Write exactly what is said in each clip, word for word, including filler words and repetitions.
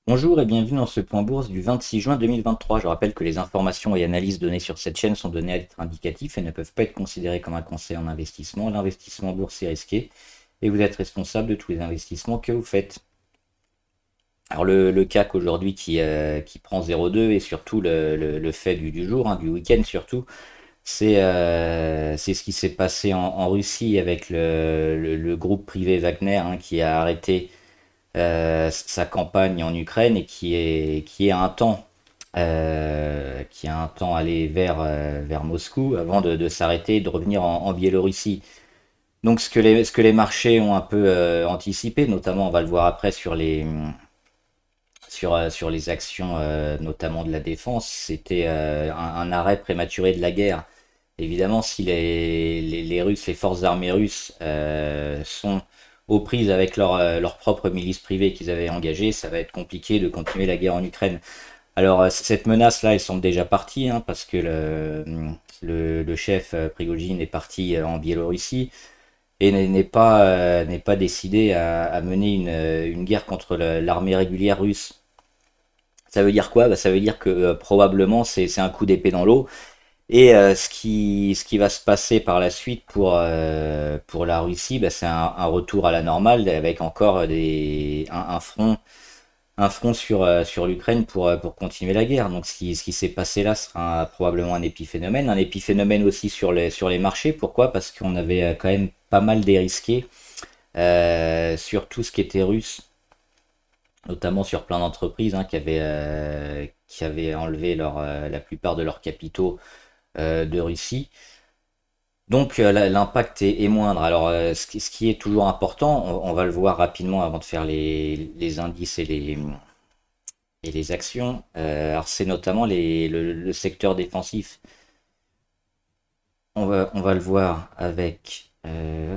Bonjour et bienvenue dans ce point bourse du vingt-six juin deux mille vingt-trois. Je rappelle que les informations et analyses données sur cette chaîne sont données à titre indicatif et ne peuvent pas être considérées comme un conseil en investissement. L'investissement en bourse est risqué et vous êtes responsable de tous les investissements que vous faites. Alors le, le C A C aujourd'hui qui, euh, qui prend zéro virgule deux et surtout le, le- le fait du, du jour, hein, du week-end surtout, c'est euh, c'est ce qui s'est passé en, en Russie avec le, le- le groupe privé Wagner, hein, qui a arrêté euh, sa campagne en Ukraine et qui est, qui est un temps, euh, qui a un temps allé vers, euh, vers Moscou avant de, de s'arrêter et de revenir en, en Biélorussie. Donc ce que les, ce que les marchés ont un peu euh, anticipé, notamment on va le voir après sur les, sur, euh, sur les actions euh, notamment de la défense, c'était euh, un, un arrêt prématuré de la guerre. Évidemment, si les, les, les Russes, les forces armées russes euh, sont aux prises avec leur, euh, leur propre milice privée qu'ils avaient engagée, ça va être compliqué de continuer la guerre en Ukraine. Alors, euh, cette menace-là, ils sont déjà partis, hein, parce que le, le, le chef euh, Prigogine est parti euh, en Biélorussie et n'est n'est pas, euh, n'est pas décidé à, à mener une, euh, une guerre contre le- l'armée régulière russe. Ça veut dire quoi? Bah, ça veut dire que euh, probablement c'est c'est un coup d'épée dans l'eau. Et euh, ce qui, ce qui va se passer par la suite pour, euh, pour la Russie, bah, c'est un, un retour à la normale avec encore des, un, un front, un front sur, euh, sur l'Ukraine pour, euh, pour continuer la guerre. Donc ce qui, ce qui s'est passé là sera un- probablement un épiphénomène. Un épiphénomène aussi sur les, sur les marchés. Pourquoi? Parce qu'on avait euh, quand même pas mal dérisqué euh, sur tout ce qui était russe, notamment sur plein d'entreprises, hein, qui avaient, euh, qui avaient enlevé leur, euh, la plupart de leurs capitaux euh, de Russie. Donc euh, l'impact est, est moindre. Alors euh, ce qui, ce qui est toujours important, on, on va le voir rapidement avant de faire les, les indices et les, et les actions. Euh, alors c'est notamment les, le, le secteur défensif. On va, on va le voir avec euh,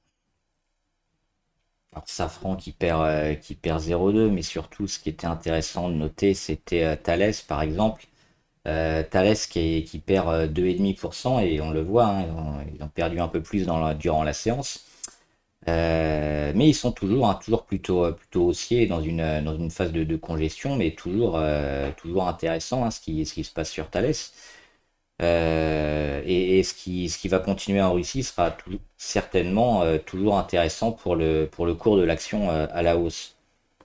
alors Safran qui perd, euh, qui perd zéro virgule deux, mais surtout ce qui était intéressant de noter, c'était euh, Thales par exemple. Euh, Thales qui, est- qui perd euh, deux virgule cinq pour cent et on le voit, hein, ils ont, ils ont perdu un peu plus dans la- durant la séance. Euh, mais ils sont toujours, hein, toujours plutôt, euh, plutôt haussiers dans une, euh, dans une phase de, de congestion, mais toujours, euh, toujours intéressant, hein, ce qui, ce qui se passe sur Thales. Euh, et, et ce qui, ce qui va continuer en Russie sera tout- certainement euh, toujours intéressant pour le, pour le cours de l'action euh, à la hausse.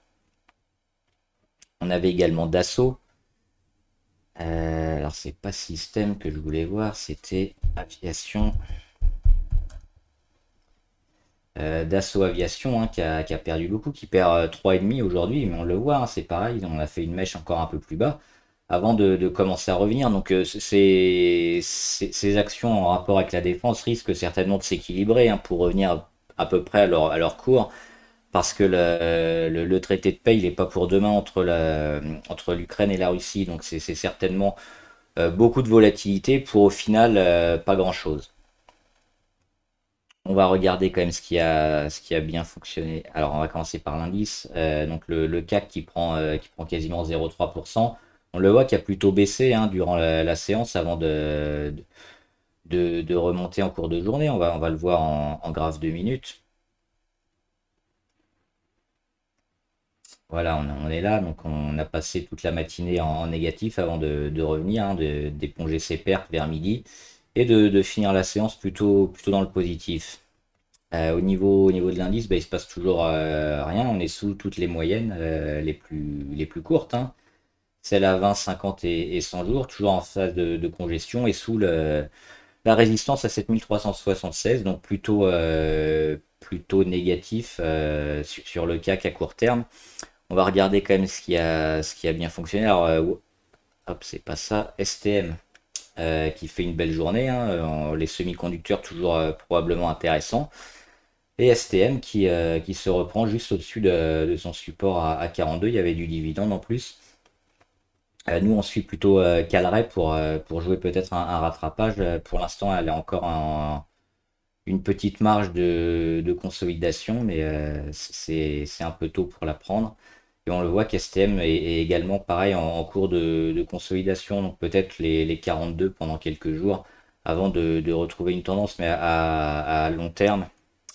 On avait également Dassault. Euh, alors c'est pas système que je voulais voir, c'était aviation. Euh, Dassault Aviation, hein, qui a, qui a perdu beaucoup, qui perd euh, trois virgule cinq aujourd'hui, mais on le voit, hein, c'est pareil, on a fait une mèche encore un peu plus bas avant de, de commencer à revenir. Donc euh, c'est- c'est- ces actions en rapport avec la défense risquent certainement de s'équilibrer, hein, pour revenir à peu près à leur, à leur cours, parce que le, le- le traité de paix, il n'est pas pour demain entre la, entre l'Ukraine et la Russie, donc c'est c'est certainement euh, beaucoup de volatilité pour au final euh, pas grand-chose. On va regarder quand même ce qui a, ce qui a bien fonctionné. Alors, on va commencer par l'indice. Euh, donc, le, le C A C qui prend, euh, qui prend quasiment zéro virgule trois pour cent. On le voit qui a plutôt baissé, hein, durant la, la séance avant de, de, de remonter en cours de journée. On va, on va le voir en, en graphe de minutes. Voilà, on, on est là. Donc, on a passé toute la matinée en, en négatif avant de, de revenir, hein, de- d'éponger ses pertes vers midi et de, de finir la séance plutôt, plutôt dans le positif. Euh, au niveau, au niveau de l'indice, bah, il se passe toujours euh, rien. On est sous toutes les moyennes, euh, les plus, les plus courtes, hein. Celles à vingt, cinquante et, et cent jours, toujours en phase de, de congestion et sous le, la résistance à sept mille trois cent soixante-seize, donc plutôt, euh, plutôt négatif euh, sur, sur le C A C à court terme. On va regarder quand même ce qui a, ce qui a bien fonctionné. Alors, euh, hop, c'est pas ça. S T M euh, qui fait une belle journée, hein. Euh, les semi-conducteurs toujours euh, probablement intéressants. Et S T M qui, euh, qui se reprend juste au-dessus de, de son support à, à quarante-deux. Il y avait du dividende en plus. Euh, nous, on suit plutôt euh, Calray pour, euh, pour jouer peut-être un, un rattrapage. Euh, Pour l'instant, elle a encore un- une petite marge de, de consolidation, mais euh, c'est c'est un peu tôt pour la prendre. Et on le voit qu'S T M est, est également pareil en, en cours de, de consolidation, donc peut-être les, les quarante-deux pendant quelques jours avant de, de retrouver une tendance, mais à, à long terme,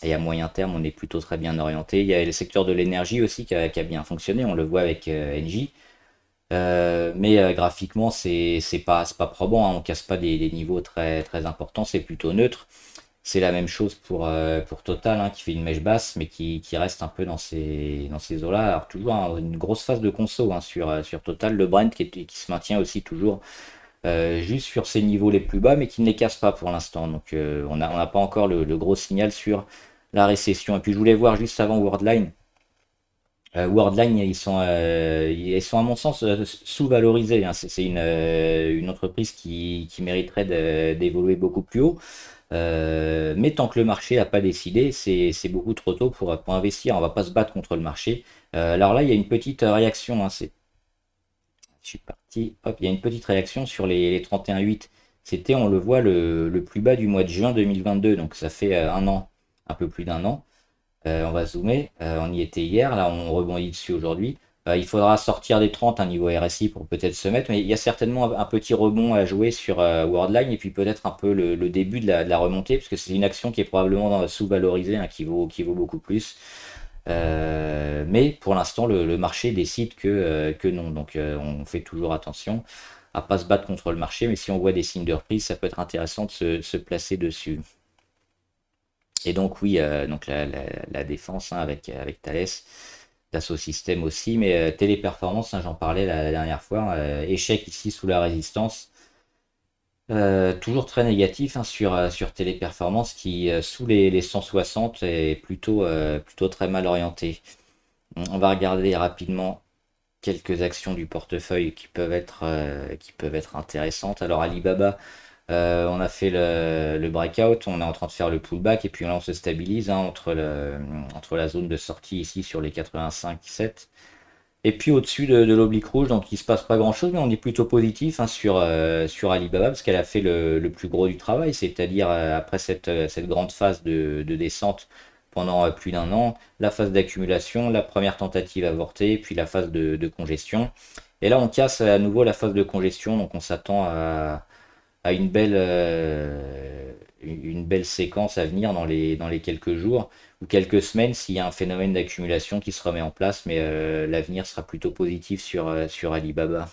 Et à moyen terme, on est plutôt très bien orienté. Il y a le secteur de l'énergie aussi qui a, qui a bien fonctionné, on le voit avec euh, Engie. Euh, mais euh, graphiquement, c'est c'est pas, c'est pas probant, hein. On casse pas des, des niveaux très, très importants, c'est plutôt neutre. C'est la même chose pour, euh, pour Total, hein, qui fait une mèche basse, mais qui, qui reste un peu dans ces, dans ces eaux-là. Alors toujours hein, une grosse phase de conso hein, sur, euh, sur Total, le Brent qui, est- qui se maintient aussi toujours euh, juste sur ces niveaux les plus bas, mais qui ne les casse pas pour l'instant. Donc euh, on n'a on n'a pas encore le, le gros signal sur la récession. Et puis je voulais voir juste avant Worldline. Euh, Worldline, ils sont, euh, ils sont à mon sens euh, sous-valorisés, hein. C'est c'est une, euh, une entreprise qui, qui mériterait de- d'évoluer beaucoup plus haut. Euh, mais tant que le marché n'a pas décidé, c'est c'est beaucoup trop tôt pour, pour investir. On va pas se battre contre le marché. Euh, alors là, il y a une petite réaction, hein. C'est, je suis parti. Hop, il y a une petite réaction sur les, les trente et un virgule huit. C'était, on le voit, le, le plus bas du mois de juin deux mille vingt-deux. Donc ça fait euh, un an, un peu plus d'un an. Euh, on va zoomer. Euh, on y était hier. Là, on rebondit dessus aujourd'hui. Euh, il faudra sortir des trente un niveau R S I pour peut-être se mettre. Mais il y a certainement un, un petit rebond à jouer sur euh, Worldline. Et puis peut-être un peu le, le début de la, de la remontée. Parce que c'est une action qui est probablement sous-valorisée, hein, qui vaut, qui vaut beaucoup plus. Euh, mais pour l'instant, le, le marché décide que, euh, que non. Donc euh, on fait toujours attention à pas se battre contre le marché. Mais si on voit des signes de reprise, ça peut être intéressant de se, se placer dessus. Et donc oui, euh, donc la, la- la défense hein, avec, avec Thales, Dassault Systèmes aussi, mais euh, Téléperformance, hein, j'en parlais la, la dernière fois, euh, échec ici sous la résistance. Euh, toujours très négatif hein, sur, euh, sur Téléperformance qui, euh, sous les, les cent soixante, est plutôt, euh, plutôt très mal orienté. On va regarder rapidement quelques actions du portefeuille qui peuvent être, euh, qui peuvent être intéressantes. Alors Alibaba, euh, on a fait le, le breakout, on est en train de faire le pullback et puis là on se stabilise hein, entre, le, entre la zone de sortie ici sur les quatre-vingt-cinq virgule sept et puis au-dessus de, de l'oblique rouge, donc il se passe pas grand-chose, mais on est plutôt positif hein, sur, euh, sur Alibaba parce qu'elle a fait le, le plus gros du travail, c'est-à-dire euh, après cette, euh, cette grande phase de, de descente pendant euh, plus d'un an, la phase d'accumulation, la première tentative avortée, puis la phase de, de congestion. Et là on casse à nouveau la phase de congestion, donc on s'attend à à une belle, euh, une belle séquence à venir dans les, dans les quelques jours ou quelques semaines s'il y a un phénomène d'accumulation qui se remet en place, mais euh, l'avenir sera plutôt positif sur, euh, sur Alibaba.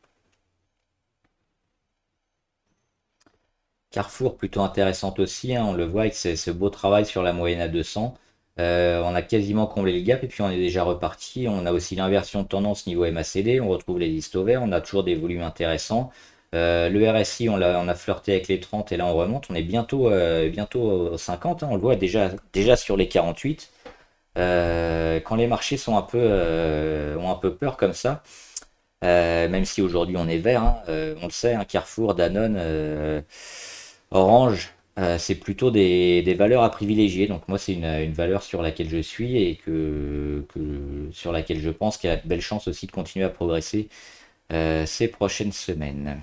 Carrefour, plutôt intéressante aussi, hein, on le voit avec ce, ce beau travail sur la moyenne à deux cents. Euh, on a quasiment comblé le gap et puis on est déjà reparti. On a aussi l'inversion de tendance niveau M A C D, on retrouve les listes verts, on a toujours des volumes intéressants. Euh, le R S I, on a, on a flirté avec les trente et là on remonte. On est bientôt, euh, bientôt aux cinquante, hein, on le voit déjà, déjà sur les quarante-huit. Euh, quand les marchés sont un peu, euh, ont un peu peur comme ça, euh, même si aujourd'hui on est vert, hein, euh, on le sait, hein, Carrefour, Danone, euh, Orange, euh, c'est plutôt des, des valeurs à privilégier. Donc moi, c'est une, une valeur sur laquelle je suis et que, que- sur laquelle je pense qu'elle a de belles chances aussi de continuer à progresser euh, ces prochaines semaines.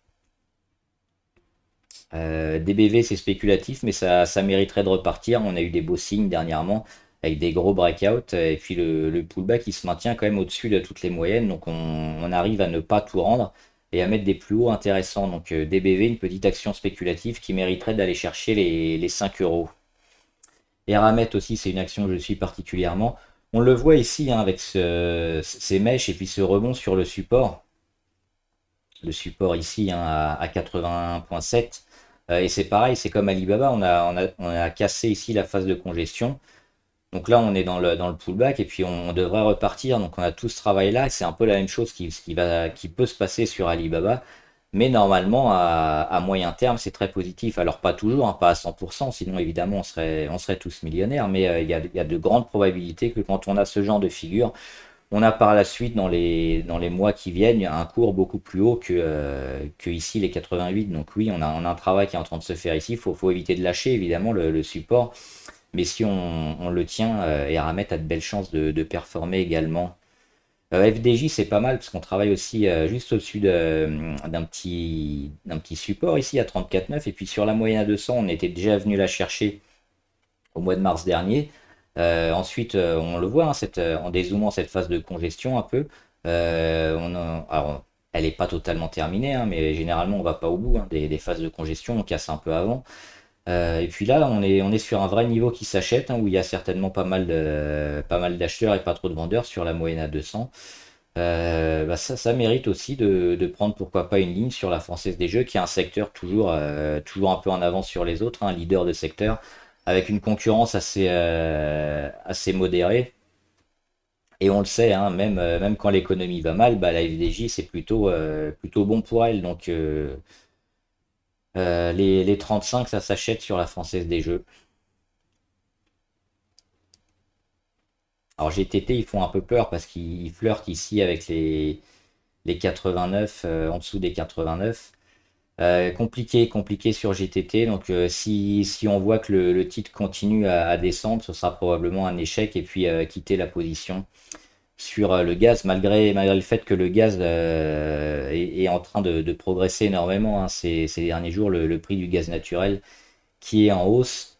Euh, D B V, c'est spéculatif, mais ça, ça mériterait de repartir. On a eu des beaux signes dernièrement avec des gros breakouts et puis le, le pullback il se maintient quand même au-dessus de toutes les moyennes. Donc on, on arrive à ne pas tout rendre et à mettre des plus hauts intéressants. Donc euh, D B V, une petite action spéculative qui mériterait d'aller chercher les, les cinq euros. Eramet aussi, c'est une action que je suis particulièrement. On le voit ici hein, avec ce- ces mèches et puis ce rebond sur le support. Le support ici hein, à, à quatre-vingt-un virgule sept. Euh, et c'est pareil, c'est comme Alibaba, on a, on a, on a cassé ici la phase de congestion. Donc là, on est dans le, dans le pullback et puis on, on devrait repartir. Donc on a tout ce travail-là. C'est un peu la même chose qui, qui, va, qui peut se passer sur Alibaba. Mais normalement, à, à moyen terme, c'est très positif. Alors pas toujours, hein, pas à cent pour cent, sinon évidemment on serait, on serait tous millionnaires. Mais euh, il y a, il y a de grandes probabilités que quand on a ce genre de figure, on a par la suite, dans les, dans les mois qui viennent, un cours beaucoup plus haut que, euh, que ici les quatre-vingt-huit. Donc oui, on a, on a un travail qui est en train de se faire ici. Il faut, faut éviter de lâcher évidemment le, le support. Mais si on, on le tient, euh, Eramet a de belles chances de, de performer également. Euh, F D J, c'est pas mal parce qu'on travaille aussi euh, juste au-dessus de- d'un petit, d'un petit support ici à trente-quatre virgule neuf. Et puis sur la moyenne à deux cents, on était déjà venu la chercher au mois de mars dernier. Euh, ensuite, euh, on le voit, hein, cette, euh, en dézoomant cette phase de congestion un peu. Euh, on a- alors, elle n'est pas totalement terminée, hein, mais généralement, on va pas au bout hein, des, des phases de congestion, on casse un peu avant. Euh, et puis là, on est, on est sur un vrai niveau qui s'achète, hein, où il y a certainement pas mal de, pas mal d'acheteurs et pas trop de vendeurs sur la moyenne à deux cents. Euh, bah ça, ça mérite aussi de, de prendre pourquoi pas une ligne sur la Française des Jeux, qui est un secteur toujours, euh, toujours un peu en avance sur les autres, un leader de secteur, avec une concurrence assez, euh, assez modérée. Et on le sait, hein, même, euh, même quand l'économie va mal, bah, la F D J, c'est plutôt, euh, plutôt bon pour elle. Donc euh, euh, les, les trente-cinq, ça s'achète sur la Française des Jeux. Alors G T T, ils font un peu peur parce qu'ils flirtent ici avec les, les quatre-vingt-neuf, euh, en dessous des quatre-vingt-neuf. Euh, compliqué, compliqué sur G T T. Donc euh, si, si on voit que le, le titre continue à, à descendre, ce sera probablement un échec et puis euh, quitter la position sur euh, le gaz, malgré, malgré le fait que le gaz euh, est, est en train de, de progresser énormément, hein, ces, ces derniers jours, le, le prix du gaz naturel qui est en hausse.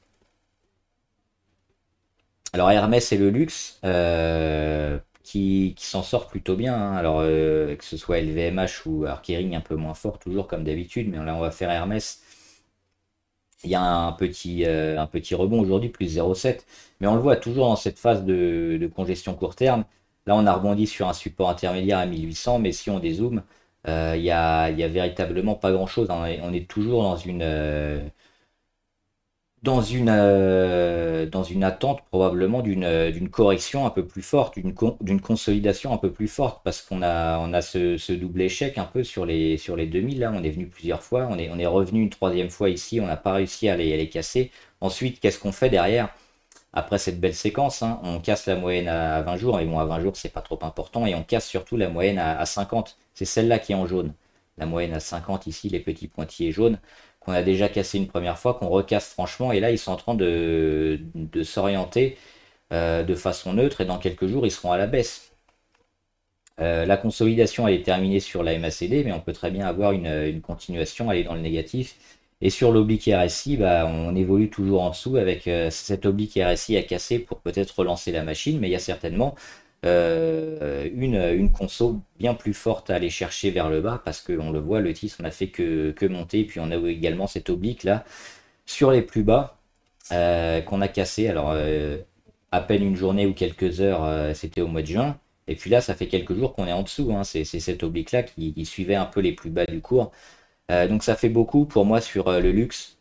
Alors Hermès et le luxe euh, qui, qui s'en sortent plutôt bien, hein. Alors euh, que ce soit L V M H ou Arkering un peu moins fort toujours comme d'habitude, mais là on va faire Hermès. Il y a un petit, euh, un petit rebond aujourd'hui, plus zéro virgule sept. Mais on le voit toujours dans cette phase de, de congestion court terme. Là, on a rebondi sur un support intermédiaire à mille huit cents, mais si on dézoome, euh, il y a, il y a véritablement pas grand-chose. On est, on est toujours dans une, euh, dans une, euh, dans une attente probablement d'une euh, d'une correction un peu plus forte, d'une con- d'une consolidation un peu plus forte, parce qu'on a, on a ce, ce double échec un peu sur les, sur les deux mille. Là, on est venu plusieurs fois, on est, on est revenu une troisième fois ici, on n'a pas réussi à les, à les casser. Ensuite, qu'est-ce qu'on fait derrière? Après cette belle séquence, hein, on casse la moyenne à vingt jours, mais bon, à vingt jours, c'est pas trop important, et on casse surtout la moyenne à, à cinquante. C'est celle-là qui est en jaune. La moyenne à cinquante ici, les petits pointillés jaunes, qu'on a déjà cassé une première fois, qu'on recasse franchement, et là, ils sont en train de, de s'orienter euh, de façon neutre, et dans quelques jours, ils seront à la baisse. Euh, la consolidation, elle est terminée sur la M A C D, mais on peut très bien avoir une, une continuation, aller dans le négatif. Et sur l'oblique R S I, bah, on évolue toujours en dessous avec euh, cet oblique R S I à casser pour peut-être relancer la machine, mais il y a certainement euh, une, une conso bien plus forte à aller chercher vers le bas parce qu'on le voit, le titre n'a fait que, que monter. Et puis on a également cet oblique là sur les plus bas euh, qu'on a cassé. Alors, euh, à peine une journée ou quelques heures, euh, c'était au mois de juin. Et puis là, ça fait quelques jours qu'on est en dessous, hein. C'est c'est cet oblique-là qui, qui suivait un peu les plus bas du cours. Euh, donc ça fait beaucoup pour moi sur euh, le luxe,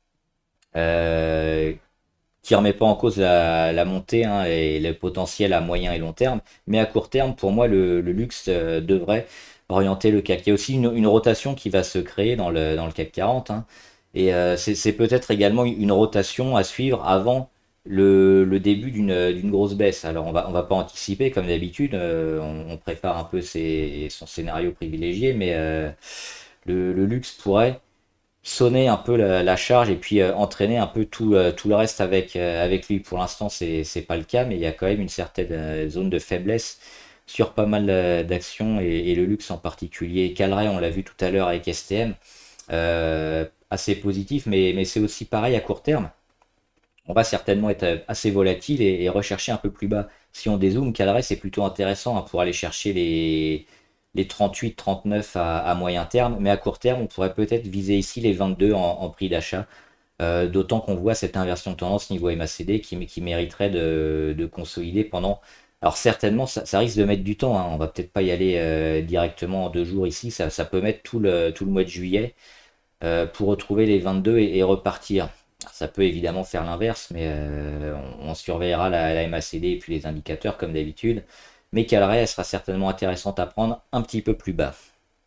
euh, qui remet pas en cause la, la montée, hein, et le potentiel à moyen et long terme. Mais à court terme, pour moi, le, le luxe euh, devrait orienter le C A C. Il y a aussi une, une rotation qui va se créer dans le, dans le C A C quarante, hein. Et euh, c'est c'est peut-être également une rotation à suivre avant le, le début d'une d'une grosse baisse. Alors on va, on va pas anticiper comme d'habitude, euh, on, on prépare un peu ses- son scénario privilégié, mais euh, le, le luxe pourrait sonner un peu la, la charge et puis euh, entraîner un peu tout, euh, tout le reste avec, euh, avec lui. Pour l'instant, c'est, c'est pas le cas, mais il y a quand même une certaine euh, zone de faiblesse sur pas mal euh, d'actions et, et le luxe en particulier. Calray, on l'a vu tout à l'heure avec S T M, euh, assez positif, mais, mais c'est aussi pareil à court terme. On va certainement être euh, assez volatile et, et rechercher un peu plus bas. Si on dézoome, Calray, c'est plutôt intéressant, hein, pour aller chercher les, les trente-huit, trente-neuf à, à moyen terme, mais à court terme, on pourrait peut-être viser ici les vingt-deux en, en prix d'achat, euh, d'autant qu'on voit cette inversion de tendance niveau M A C D qui, qui mériterait de, de consolider pendant. Alors certainement, ça, ça risque de mettre du temps, hein. On va peut-être pas y aller euh, directement en deux jours ici, ça, ça peut mettre tout le, tout le mois de juillet euh, pour retrouver les vingt-deux et, et repartir. Ça peut évidemment faire l'inverse, mais euh, on, on surveillera la, la M A C D et puis les indicateurs comme d'habitude. Mais Calray, elle sera certainement intéressante à prendre un petit peu plus bas.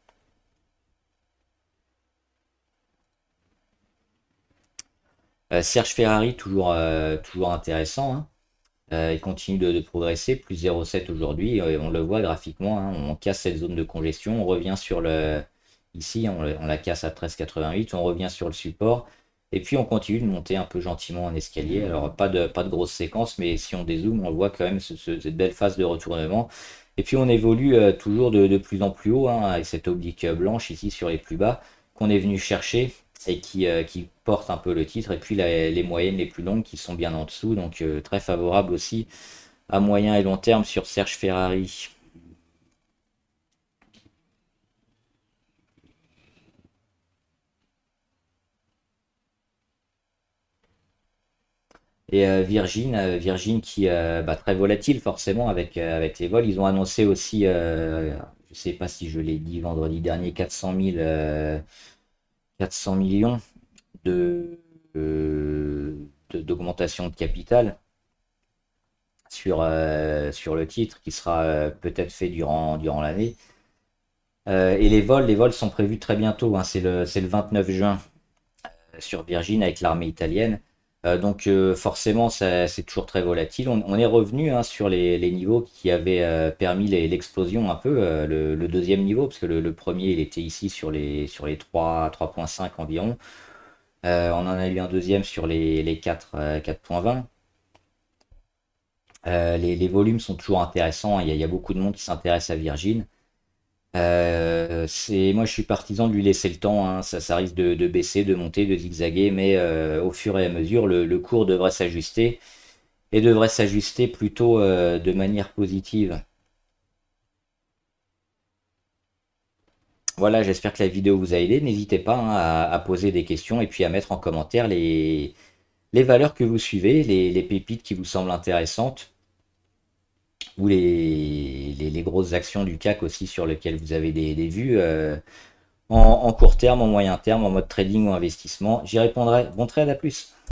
Euh, Serge Ferrari, toujours, euh, toujours intéressant, hein. Euh, il continue de, de progresser, plus zéro virgule sept aujourd'hui, et on le voit graphiquement, hein, on casse cette zone de congestion, on revient sur le... Ici, on, on la casse à treize virgule quatre-vingt-huit, on revient sur le support, et puis on continue de monter un peu gentiment en escalier. Alors pas de, pas de grosse séquence, mais si on dézoome, on voit quand même ce- ce- cette belle phase de retournement. Et puis on évolue euh, toujours de, de plus en plus haut, hein, avec cette oblique blanche ici sur les plus bas, qu'on est venu chercher et qui, euh, qui porte un peu le titre. Et puis la- les moyennes les plus longues qui sont bien en dessous, donc euh, très favorable aussi à moyen et long terme sur Serge Ferrari. Et euh, Virgin, euh, Virgin qui euh, bah, très volatile forcément avec, euh, avec les vols. Ils ont annoncé aussi, euh, je sais pas si je l'ai dit vendredi dernier, quatre cent mille, euh, quatre cents millions de, euh, de- d'augmentation de capital sur, euh, sur le titre qui sera euh, peut-être fait durant, durant l'année. Euh, et les vols, les vols sont prévus très bientôt, hein. C'est le, c'est le vingt-neuf juin sur Virgin avec l'armée italienne. Euh, donc euh, forcément, ça- c'est toujours très volatile. On, on est revenu, hein, sur les, les niveaux qui avaient euh, permis les- l'explosion un peu, euh, le, le deuxième niveau, parce que le, le premier, il était ici sur les, sur les trois, trois virgule cinq environ. Euh, on en a eu un deuxième sur les, les quatre, euh, quatre virgule vingt. Euh, les, les volumes sont toujours intéressants. Il y a, il y a beaucoup de monde qui s'intéresse à Virgin. Euh, c'est, moi, je suis partisan de lui laisser le temps, hein. Ça, ça risque de, de baisser, de monter, de zigzaguer, mais euh, au fur et à mesure, le, le cours devrait s'ajuster et devrait s'ajuster plutôt euh, de manière positive. Voilà, j'espère que la vidéo vous a aidé. N'hésitez pas, hein, à, à poser des questions et puis à mettre en commentaire les, les valeurs que vous suivez, les, les pépites qui vous semblent intéressantes ou les, les, les grosses actions du C A C aussi sur lesquelles vous avez des, des vues. Euh, en, en court terme, en moyen terme, en mode trading ou investissement. J'y répondrai. Bon trade, à plus.